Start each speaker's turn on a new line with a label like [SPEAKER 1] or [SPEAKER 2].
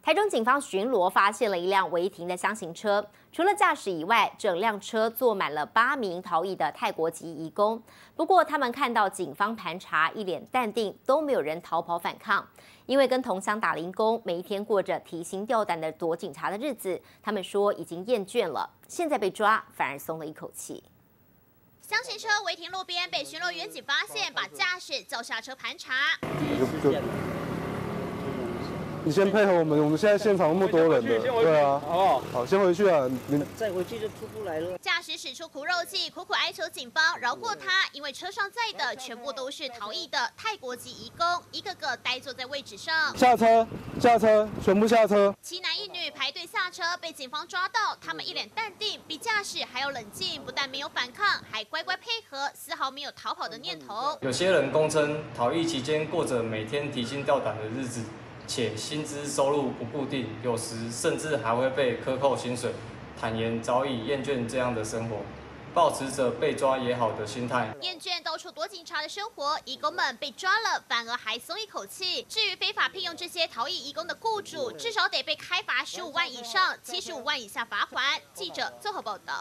[SPEAKER 1] 台中警方巡逻发现了一辆违停的箱型车，除了驾驶以外，整辆车坐满了8名逃逸的泰国籍移工。不过，他们看到警方盘查，一脸淡定，都没有人逃跑反抗。因为跟同乡打零工，每一天过着提心吊胆的躲警察的日子，他们说已经厌倦了。现在被抓，反而松了一口气。
[SPEAKER 2] 箱型车违停路边，被巡逻员警发现，把驾驶叫下车盘查。
[SPEAKER 3] 你先配合我们现在现场那么多人的，对啊，好不好？好，先回去啊，你
[SPEAKER 4] 再回去就出不来了。
[SPEAKER 2] 驾驶使出苦肉计，苦苦哀求警方饶过他，因为车上载的全部都是逃逸的泰国籍移工，一个个呆坐在位置上。
[SPEAKER 3] 下车，下车，全部下车。
[SPEAKER 2] 7男1女排队下车，被警方抓到，他们一脸淡定，比驾驶还要冷静，不但没有反抗，还乖乖配合，丝毫没有逃跑的念头。
[SPEAKER 5] 有些人供称，逃逸期间过着每天提心吊胆的日子。 且薪资收入不固定，有时甚至还会被克扣薪水。坦言早已厌倦这样的生活，抱持着被抓也好的心态。
[SPEAKER 2] 厌倦到处躲警察的生活，移工们被抓了，反而还松一口气。至于非法聘用这些逃逸移工的雇主，至少得被开罚15万以上，75万以下罚款。记者综合报道。